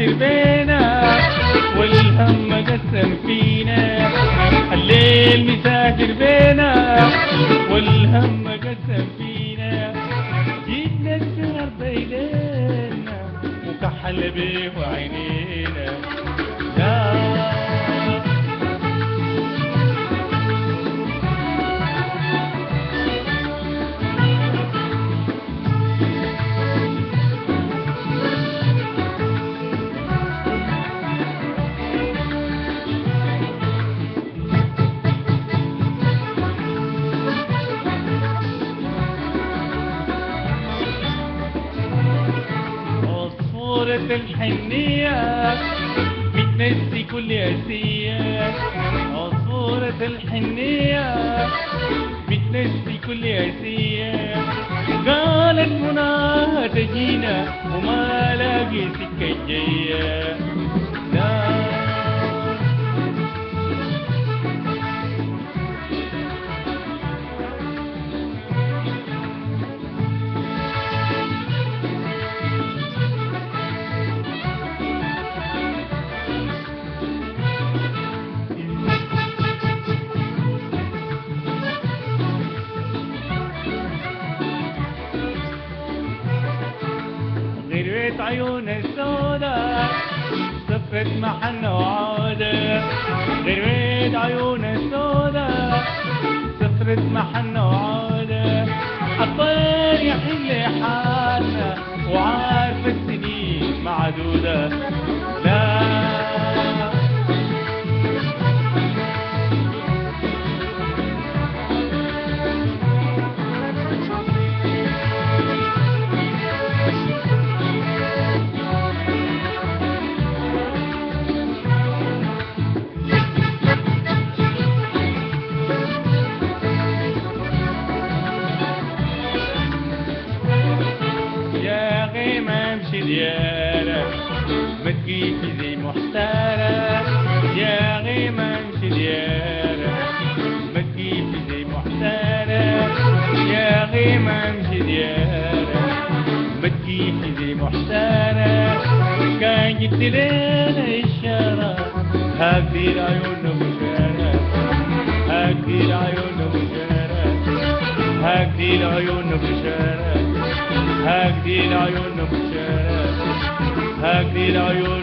مسافر بينا والهم قسم فينا، الليل مسافر بينا والهم قسم فينا، جيتنا السهر بيدينا وكحل بيه وعينينا. عصفورة الحنية بتنسي كل أسية، عصفورة الحنية بتنسي كل أسية، قالت مناها تجينا وما لاقي سكة جاية. غيرت عيون السودا صفت محنة وعودة، غيرت عيون السودا صفت محنة وعودة، الطير يحل حالنا وعارف السنين معدودة. لا ديارك ما تجيش زي محتارة، يا غيمة امشي ديارك ما تجيش زي محتارة، يا غيمة امشي ديارك ما تجيش زي محتارة، كان جبت لنا إشارة هكدير عيوننا بشارة، هكدير عيوننا بشارة، هكدير عيوننا بشارة، هكدير عيوننا بشارة، هكدير عيوننا